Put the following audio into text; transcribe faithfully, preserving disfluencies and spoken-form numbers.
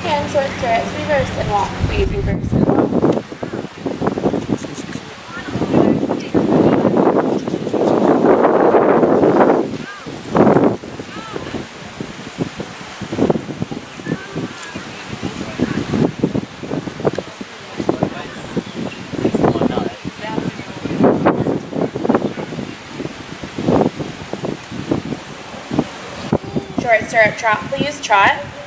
again, short stirrups, reverse and walk, please, reverse and walk. Short stirrup trot, please, trot.